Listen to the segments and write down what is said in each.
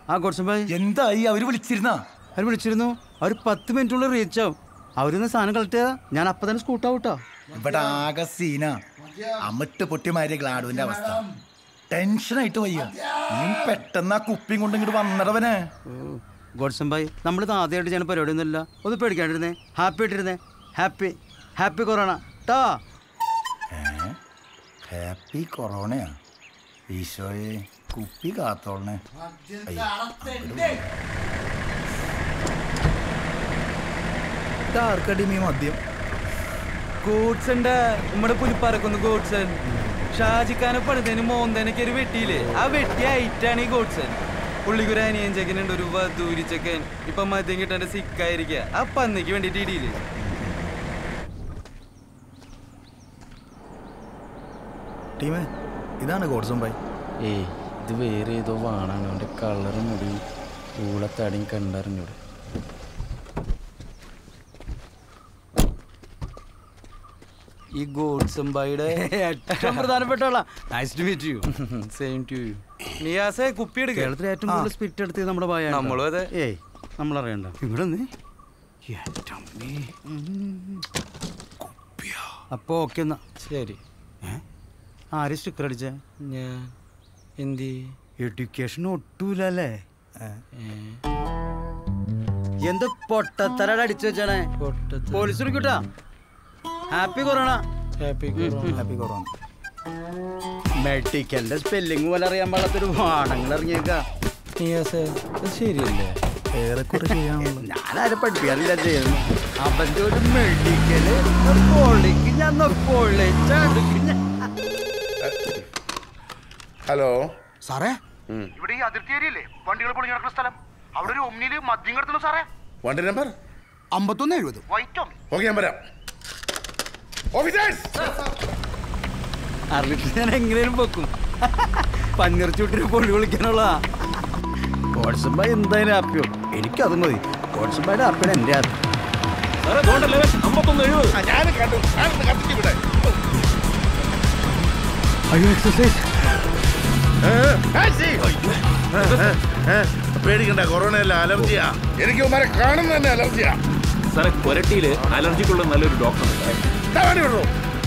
ആ ഗോഡ്സൺ ഭായ് എന്തായി? അവര് വിളിച്ചിരുന്നു. അവർ 10 മിനിറ്റുള്ളിൽ റീച്ച് ആവും. അവരിന്ന് സാധനം കളക്ട് ചെയ്താ ഞാൻ അപ്പൊ തന്നെ സ്കൂട്ടാവൂട്ടോ. ഇവിടെ ആകെ സീന അമിട്ട് പൊട്ടിമാരിയ ഗ്ലാഡുവിന്റെ അവസ്ഥ. ടെൻഷനായിട്ട് വയ്യ. നീ പെട്ടെന്ന് ആ കുപ്പിയും കൊണ്ട് ഇങ്ങോട്ട് വന്നിടവനെ. ഗോഡ്സൺ ഭായ് നമ്മളിത് ആദ്യമായിട്ട് ചെയ്യുന്ന പരിപാടിയൊന്നുമില്ല. ഒന്ന് പേടിക്കാണ്ടിരുന്നേ. ഹാപ്പി ആയിട്ടിരുന്നേ. ഹാപ്പി കൊറോണ ട്ടാ. ഹാപ്പി കൊറോണയാ? ഈശോയെ കുപ്പി കാത്തോളണേ. ആർക്കടി മീ മദ്യം? ഗോഡ്സന്റെ നമ്മുടെ പുലിപ്പറക്കുന്നു ഗോഡ്സൺ. ഷാജിക്കാനെ പണിതേന് മോന്തേനൊക്കെ ഒരു വെട്ടിയില്ലേ, ആ വെട്ടി ആയിട്ടാണ് ഈ ഗോഡ്സൺ. പുള്ളിക്കൊരു അനിയൻ ചെക്കനുണ്ട്, ഒരു വധൂരി ചെക്കൻ. ഇപ്പൊ മദ്യം കിട്ടാൻ സിക്കായിരിക്കുക. ആ പന്നിക്ക് വേണ്ടിട്ട് ഇടിയില്ലേ. ടീമേ ഇതാണ് ഗോഡ്സൺ ഭായ്. ഇത് വേറെ ഏതോ വാണാണ്. അവൻ്റെ കളറും മുടി ഊളത്തടിയും കണ്ടറിഞ്ഞൂടെ. ഈ ഗോഡ്സൺ ഭായിയുടെ ഏറ്റവും പ്രധാനപ്പെട്ട നിയാസെ കുപ്പി എടുക്കുക. കേരളത്തിൽ ഏറ്റവും കൂടുതൽ സ്പിരിറ്റ് എടുത്തത് നമ്മുടെ ഭായ. നമ്മളും അതെ. നമ്മളറിയണ്ട. ഇവിടെ അപ്പൊ ഓക്കെ എന്നാ ശരി. ആര് സ്റ്റിക്കർ അടിച്ചേ? ഞാൻ എന്തി എഡ്യൂക്കേഷൻ ഒട്ടൂലല്ലേ? എന്ത് പൊട്ടത്തരട അടിച്ചു വെച്ചാണേ. പോലീസ് വിളിക്കൂട്ടാ. Happy corona. Happy corona. മെഡിക്കലിന്റെ സ്പെല്ലിങ് പോലെ അറിയാൻ പാടാത്തൊരു വാണങ്ങൾ ഇറങ്ങിയേക്കാ. ശരിയല്ലേ? ഏറെക്കുറെ ചെയ്യാനുള്ളത് ഞാനാരും പഠിപ്പിക്കാറില്ല ചെയ്യുന്നു. അവന്റെ ഒരു മെഡിക്കല് പൊളിക്ക് ഞാൻ ഹലോ സാറേ, ഇവിടെ ഈ അതിർത്തി ഏരിയല്ലേ വണ്ടികൾ പൊളിഞ്ഞു നടക്കുന്ന സ്ഥലം? അവിടെ ഒരു ഒമ്നിയില് മദ്യം കിടത്തുന്നു സാറേ. വണ്ടി നമ്പർ 5170. White Omni. ഓക്കെ ഞാൻ വരാം. ഓഫീസേഴ്സ് അറിഞ്ഞിട്ട് ഞാൻ എങ്ങനെയും വെക്കും. പന്നിറച്ചൂട്ടിന് പൊള്ളി വിളിക്കാനുള്ള ഗോഡ്സൺ ഭായ് എന്തായാലും ഹാപ്പിയോ. എനിക്കത് മതി. ഗോഡ്സൺ ഭായുടെ ഹാപ്പിയാണ് എൻ്റെ ഹാപ്പി. ഞാൻ കണ്ടു കത്തിച്ചിവിടെ. അയ്യോ എക്സസൈസ്. പേടിക്കണ്ട, കൊറോണയല്ല, അലർജിയാ. എനിക്ക് ഉമ്മാരെ കാണുന്ന തന്നെ അലർജിയാ. സാറേ കൊരട്ടിയില് അലർജിക്കുള്ള നല്ലൊരു ഡോക്ടർ വിടുള്ളൂ.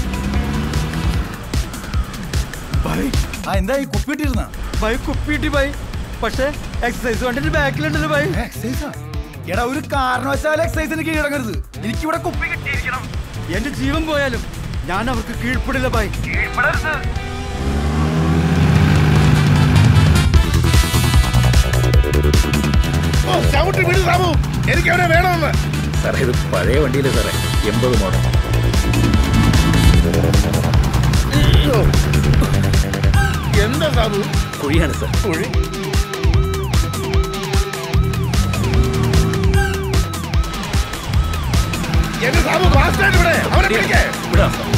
എന്താ ഈ കുപ്പി ഇട്ടിരുന്ന? ബൈ കുപ്പിട്ടി ബൈ. പക്ഷെ എക്സസൈസ് കണ്ടിട്ട് ബാക്കിലുണ്ടല്ലോ ബൈ. എക്സസൈസാ? എടാ ഒരു കാരണവശാലും എക്സസൈസിന് കീഴടങ്ങരുത്. എനിക്കിവിടെ കുപ്പി കിട്ടിയിരിക്കണം. എന്റെ ജീവൻ പോയാലും ഞാൻ അവർക്ക് കീഴ്പ്പെടില്ല ബൈ. കീഴ്പ്പെടരുത്. ചവിട്ടി വിടു സാബു, എനിക്ക് അവനെ വേണമെന്ന്. സാറേ ഇത് പഴയ വണ്ടിയില്ലേ സാറേ, 80 മോഡൽ. എന്താ സാബു? കുഴിയാണ് സാർ. കുഴി? എന്റെ സാബു ഫാസ്റ്റായിട്ട് ഇവിടെ അവനെ പിടിക്കേ. വിടാം സാർ.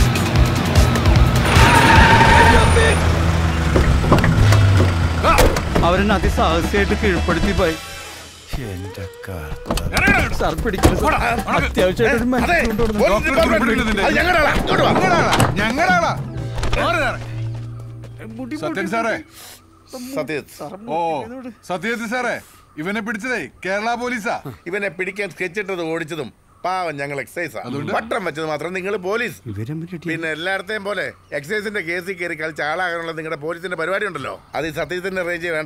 അവരെന്നെ അതിസാഹസിയായിട്ട് കീഴ്പ്പെടുത്തി ബൈ. സാർ പിടിക്കുന്നത് അത്യാവശ്യമായിട്ട് സത്യൻ സാറേ. സത്യജിത്ത് സാറേ, ഇവനെ പിടിച്ചതേ കേരള പോലീസാ. ഇവനെ പിടിക്കാൻ സ്കെച്ചിട്ടത് ഓടിച്ചതും പാവം ഞങ്ങൾ എക്സൈസാ. പട്ടം വെച്ചത് മാത്രം നിങ്ങൾ പോലീസ്. പിന്നെ എല്ലായിടത്തെയും പോലെ എക്സൈസിന്റെ കേസിൽ കയറി കളിച്ച് ആളാകാനുള്ള നിങ്ങളുടെ പോലീസിന്റെ പരിപാടി ഉണ്ടല്ലോ, അത് ഈ സത്യത്തിന്റെ റേഞ്ച് വേണ്ട.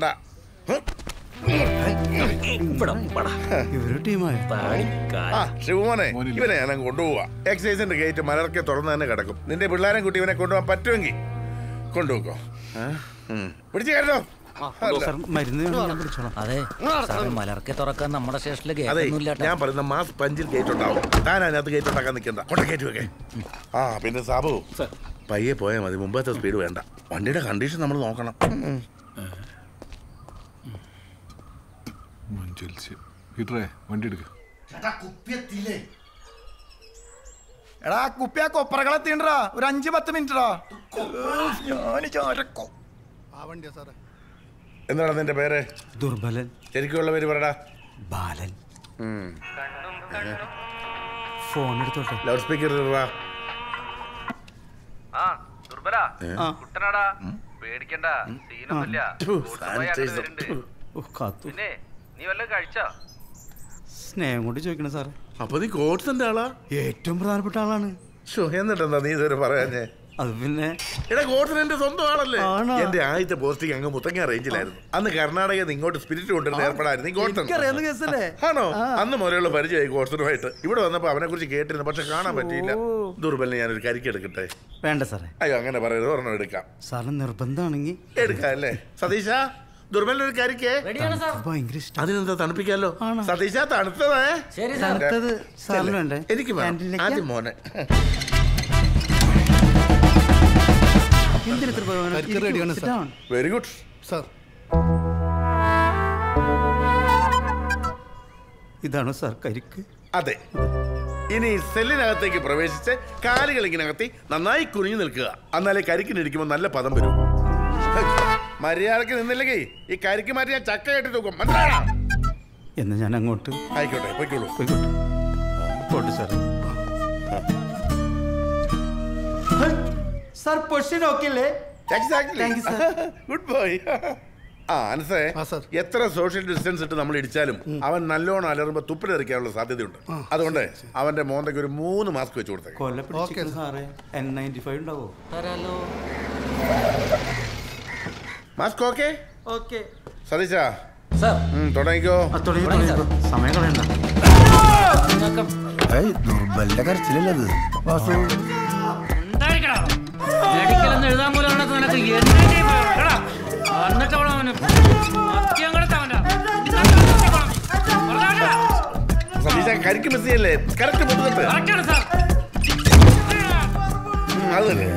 ശിവമോനെ, ഇവനെ ഞാൻ കൊണ്ടുപോവാ. എക്സൈസിന്റെ ഗേറ്റ് മലർക്കെ തുറന്ന് തന്നെ കിടക്കും. നിന്റെ പിള്ളേരെ കുട്ടി ഇവനെ കൊണ്ടുപോകാൻ പറ്റുമെങ്കിൽ കൊണ്ടുപോക്കോ. പിടിച്ചു കയറ്റോ. അതെ മലർക്കെ തുറക്കാൻ നമ്മുടെ സ്റ്റേഷനിൽ അതെ, ഞാൻ പറയുന്ന മാസ് പഞ്ചിൽ ഗേറ്റ് ഉണ്ടാവും. താൻ അതിനകത്ത് ഗേറ്റ് ഉണ്ടാക്കാൻ നിൽക്കണ്ട, കൊണ്ട ഗേറ്റ് വെക്കേ. പിന്നെ സാബു പയ്യെ പോയാൽ മതി, മുമ്പത്തെ സ്പീഡ് വേണ്ട. വണ്ടിയുടെ കണ്ടീഷൻ നമ്മൾ നോക്കണം. വണ്ടി എടുക്ക. എടാ കുപ്പി ആ കൊപ്പറകളെത്തിണ്ടാ. ഒരു 5-10 മിനിറ്റാ. എന്താണ് നിന്റെ പേര്? ദുർബലൻ. ശരിക്കുള്ള പേര് പറടാ. ബാലൻ. ഫോൺ എടുത്തോട്ടെ. ലൗഡ് സ്പീക്കർ ദുർബല കുട്ടനാടാ, പേടിക്കണ്ട, സീനൊന്നുമില്ല. കാത്തു നീ വല്ലതും കഴിച്ചോ? സ്നേഹം കൊണ്ട് ചോദിക്കണം സാറേ. അപ്പൊ നീ ഗോഡ്സന്റെ ആളാ? ഏറ്റവും പ്രധാനപ്പെട്ട ആളാണ്. എന്നിട്ടെന്താ നീ ഇതുവരെ പറയാഞ്ഞേ? അത് പിന്നെ എടാ ഗോഡ്സൺ എന്റെ സ്വന്തം ആളല്ലേ? ആണോ? എന്റെ ആദ്യത്തെ പോസ്റ്റിംഗ് അങ്ങ് മുത്തങ്ങ റേഞ്ചിലായിരുന്നു. അന്ന് കർണാടകയിൽ നിന്ന് ഇങ്ങോട്ട് സ്പിരിറ്റ് കൊണ്ടുവരുന്ന ഏർപ്പെടായിരുന്നു എനിക്കറിയാവുന്ന കേസല്ലേ? ആണോ? അന്ന് മുതലുള്ള പരിചയമായി ഗോഡ്സണുമായിട്ട്. ഇവിടെ വന്നപ്പോ അവനെ കുറിച്ച് കേട്ടിരുന്നു, പക്ഷെ കാണാൻ പറ്റിയില്ല. ദുർബലിനെ ഞാനൊരു കരിക്ക് എടുക്കട്ടെ? വേണ്ട സാറേ. അയ്യോ അങ്ങനെ പറയരുത്, ഒരെണ്ണം എടുക്കാം. സാറിന് നിർബന്ധമാണെങ്കിൽ എടുക്കാം അല്ലേ? സതീശ, ദുർബലിനൊരു കരിക്ക് ഭയങ്കര ഇഷ്ടം. അതിനെന്താ തണുപ്പിക്കാലോ? സതീശ, തണുത്തതേ. തണുത്തത് സാറിന് വേണ്ടേ? എനിക്ക് വേണം. ആദ്യം മോനെ. Very good sir. ഇതാണോ സാർ കരിക്ക്? അതെ. ഇനി സെല്ലിനകത്തേക്ക് പ്രവേശിച്ച് കാലുകൾ ഇങ്ങനെ അകത്തി നന്നായി കുനിഞ്ഞു നിൽക്കുക. എന്നാലേ കരിക്കിനിരിക്കുമ്പോൾ നല്ല പദം വരും. മര്യാദക്ക് നിന്നില്ലെങ്കിൽ ഈ കരിക്ക് മാറ്റി ഞാൻ ചക്ക കെട്ടി തൂക്കും. മനസ്സിലായോ? എന്നാ ഞാൻ അങ്ങോട്ട്. ആയിക്കോട്ടെ, പോയിക്കോളൂ. പോട്ടെ സാർ. സാർ പൊസിഷൻ ഓക്കെ അല്ലേ? Good boy. അനസേ, എത്ര സോഷ്യൽ ഡിസ്റ്റൻസ് ഇട്ട് നമ്മൾ ഇടിച്ചാലും അവൻ നല്ലോണം അലറുമ്പോ തുപ്പിലെറിക്കാനുള്ള സാധ്യതയുണ്ട്. അതുകൊണ്ട് അവന്റെ മോന്തയ്ക്ക് ഒരു 3 മാസ്ക് വെച്ച് കൊടുത്തേ. Mask okay? സതീശ തുടങ്ങിക്കോ. സമയം കളയണ്ട. ദുർബലിന്റെ കരച്ചിലല്ലത്. എഴുതാൻ പോലും സതീശ കരിക്ക് മിസ് ചെയ്യല്ലേ? കറക്റ്റ് മുതലെടുത്ത്. അത് തന്നെ.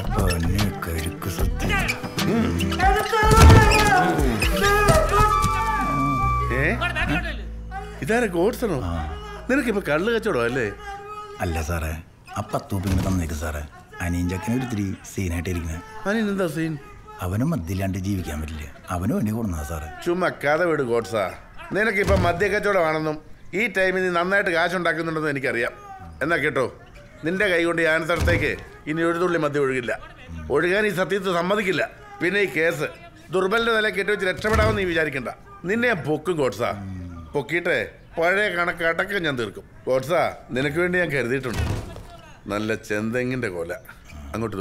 ഇതാരെ ഗോഡ്സണോ? നിനക്കിപ്പോ കള്ള് കച്ചവടോ അല്ലേ? അല്ല സാറേ, ആ 10 രൂപ തന്നേക്ക് സാറേ. അനിയഞ്ചക്കനെ ഒരിത്തിരി സീനായിട്ടിരിക്കുന്നത്. അനിയനെന്താ സീൻ? അവനും മദ്യമില്ലാണ്ട് ജീവിക്കാൻ പറ്റില്ല. അവനും വേണ്ടി കൊടുന്നാ സാറേ. ചുമ്മാ കഥ വിട് ഗോഡ്സാ. നിനക്കിപ്പം മദ്യ കച്ചവടമാണെന്നും ഈ ടൈമിൽ നീ നന്നായിട്ട് കാശുണ്ടാക്കുന്നുണ്ടെന്നും എനിക്കറിയാം. എന്നാ കേട്ടോ, നിന്റെ കൈ കൊണ്ട് യാനത്തടത്തേക്ക് ഇനി ഒരു തുള്ളി മദ്യം ഒഴുകില്ല. ഒഴുകാൻ ഈ സത്യത്തെ സമ്മതിക്കില്ല. പിന്നെ ഈ കേസ് ദുർബലിന്റെ നില കെട്ടിവെച്ച് രക്ഷപ്പെടാമെന്ന് നീ വിചാരിക്കണ്ട. നിന്നെ ഞാൻ പൊക്കും ഗോഡ്സാ. പൊക്കിയിട്ടേ പഴയ കണക്ക് അടക്കം ഞാൻ തീർക്കും. ഗോഡ്സാ, നിനക്ക് വേണ്ടി ഞാൻ കരുതിയിട്ടുണ്ട് നല്ല ചെന്തെങ്ങിന്റെ കോല. അങ്ങോട്ട്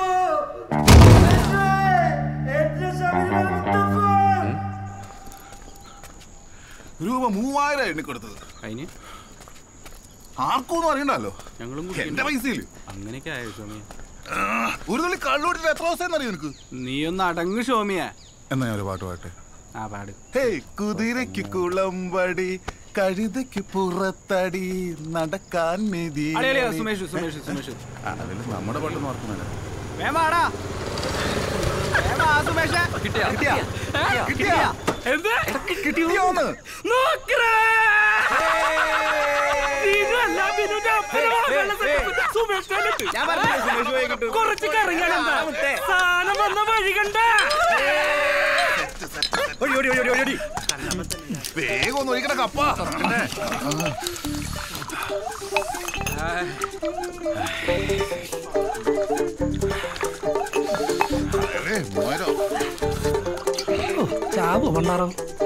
രൂപ 3000 എണ്ണി കൊടുത്തത്. അതിന് ആർക്കൊന്നും അറിയണ്ടല്ലോ. ഞങ്ങളും എന്റെ പൈസയില് അങ്ങനെയൊക്കെ ആയോ സോമിയ? ഒരു തുള്ളി കള്ളൂട്ടിട്ട് എത്ര ദിവസം അറിയോ നിനക്ക്? നീ ഒന്ന് അടങ്ങ് സോമിയ. എന്നാ ഞാൻ ഒരു പാട്ട് പാട്ടെ. ആ പാട്. ഹേയ്, കുതിരയ്ക്ക് കുളമ്പടി, കഴുതയ്ക്ക് പുറത്തടി, നടക്കാൻ നിധി. നമ്മുടെ പാട്ടൊന്നും ഓർക്കുന്നില്ല. കുറച്ച് സാധനം വന്ന വഴി കണ്ട വേഗം ഒന്ന് ഒഴിക്കണ കപ്പ. ചാവോ പണ്ടാറോ?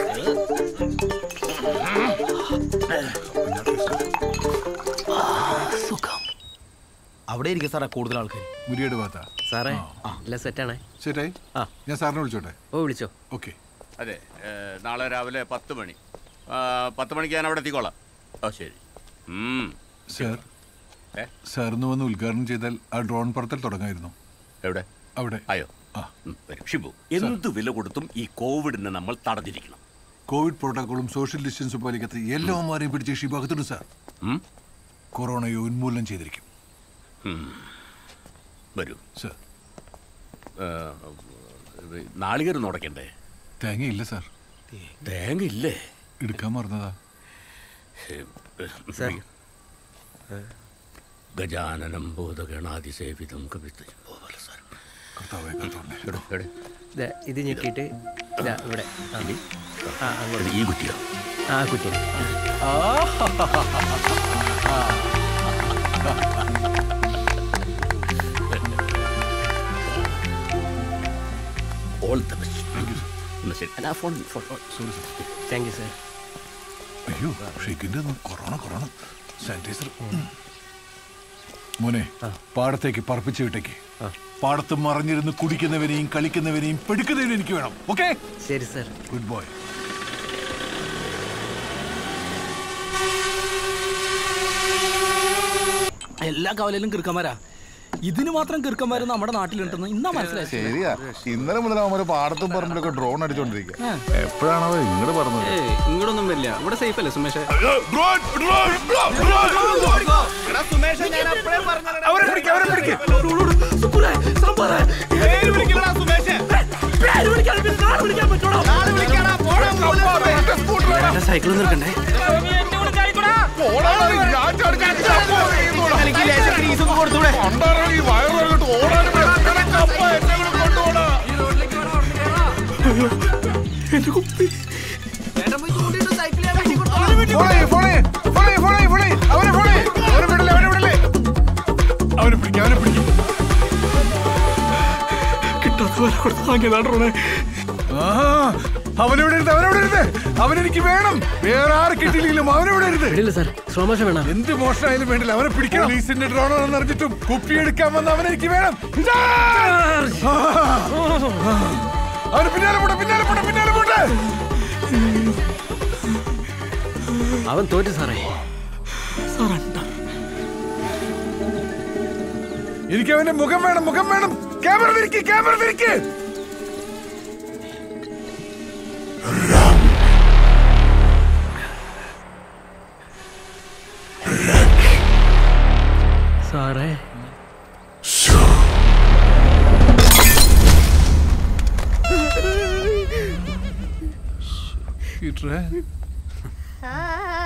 അവിടെ ഇരിക്കും സാറേ കൂടുതൽ ആൾക്കാർ. മുരിയുടെ ഭാഗത്താ സാറേ? എല്ലാം സെറ്റാണേ. സെറ്റായി. ഞാൻ സാറിനെ വിളിച്ചോട്ടെ? ഓ വിളിച്ചോ. ഓക്കെ. അതെ, നാളെ രാവിലെ 10 മണി. 10 മണിക്ക് ഞാൻ അവിടെ എത്തിക്കോളാം. ഓ ശരി. സാർ, സാറിന് വന്ന് ഉദ്ഘാടനം ചെയ്താൽ ആ ഡ്രോൺ പറത്തൽ തുടങ്ങായിരുന്നു. എവിടെ? അവിടെ. അയ്യോ, ഷിബു, എന്ത് വില കൊടുത്തും ഈ കോവിഡിനെ നമ്മൾ തടഞ്ഞിരിക്കണം. കോവിഡ് പ്രോട്ടോക്കോളും സോഷ്യൽ ഡിസ്റ്റൻസും പാലിക്കാത്ത എല്ലാവരെയും പിടിച്ച് ഷിബു അകത്തിടും സാർ. കൊറോണയെ ഉന്മൂലനം ചെയ്തിരിക്കും. വരൂ സാർ. നാളികേരം ഉടക്കണ്ടേ? തേങ്ങയില്ല സാർ. തേങ്ങ ഇല്ലേ? എടുക്കാൻ മറന്നതാ. ഗജാനനം ബോധഗണാതിസേവിതം കവിതം. ഇത് ഞെക്കിയിട്ട് ഇവിടെ ഈ കുറ്റിയോ? ആ കുറ്റി. All the best. ശരി. Thank you sir. അയ്യോ ഷെയ്ക്കിന്റെ കൊറോണ സാനിറ്റൈസർ. മോനെ പാടത്തേക്ക് പറപ്പിച്ച് വിട്ടേക്ക്. പാടത്ത് മറിഞ്ഞിരുന്ന് കുടിക്കുന്നവനെയും കളിക്കുന്നവനെയും പെടുക്കുന്നവനും എനിക്ക് വേണം. ഓക്കെ ശരി സാർ. Good boy. എല്ലാ കവലയിലും കിറുക്കന്മാരാ. ഇതിന് മാത്രം കിറുക്കന്മാര് നമ്മുടെ നാട്ടിലുണ്ടെന്ന് ഇന്നാ മനസ്സിലായി. ശരിയാ, ഇന്നലെ മുതൽ അവന്മാര് പാടത്തും പറമ്പിലൊക്കെ ഡ്രോൺ അടിച്ചോണ്ടിരിക്കുക. എപ്പോഴാണോ ഇങ്ങോട്ട് പറഞ്ഞത്? ഇങ്ങോട്ടൊന്നും വരില്ല, ഇവിടെ സേഫ് അല്ലേ സുമേഷ്? സൈക്കിൾ നിർക്കണ്ടേ? അവനെനിക്ക് വേണം. വേറെ ആര് കിട്ടിയില്ലെങ്കിലും അവനെവിടെ എന്ത് മോശമായാലും വേണ്ടില്ല, അവനെ പിടിക്കണം. പോലീസിന്റെ ഡ്രോണാണെന്ന് അറിഞ്ഞിട്ടും കുപ്പിയെടുക്കാൻ വന്ന അവനെനിക്ക് വേണം. അവന് പിന്നാലെ പോട്ടെ. അവൻ തോറ്റു സാറേ. എനിക്ക് അവന്റെ മുഖം വേണം. ക്യാമറ തിരിക്ക്. സാറേ Peter.